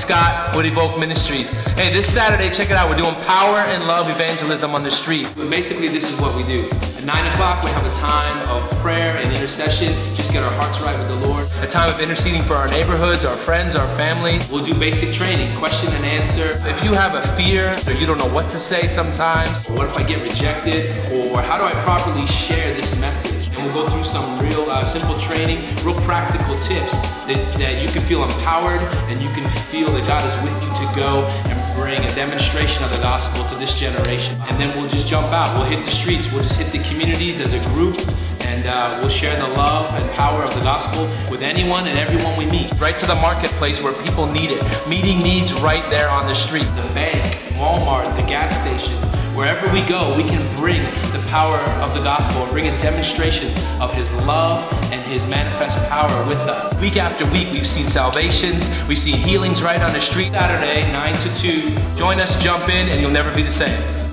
Scott, Wood Evoke Ministries. Hey, this Saturday, check it out. We're doing power and love evangelism on the street. Basically, this is what we do. At 9 o'clock, we have a time of prayer and intercession. Just get our hearts right with the Lord. A time of interceding for our neighborhoods, our friends, our family. We'll do basic training, question and answer. If you have a fear or you don't know what to say sometimes, or what if I get rejected, or how do I properly share this message? And we'll go through some real simple training, real practical tips that you can feel empowered and you can feel that God is with you to go and bring a demonstration of the gospel to this generation. And then we'll just jump out. We'll hit the streets. We'll just hit the communities as a group, and we'll share the love and power of the gospel with anyone and everyone we meet. Right to the marketplace where people need it. Meeting needs right there on the street. The bank, Walmart, the gas station. Wherever we go, we can bring the power of the gospel, bring a demonstration of His love and His manifest power with us. Week after week, we've seen salvations, we've seen healings right on the street. Saturday, 9 to 2. Join us, jump in, and you'll never be the same.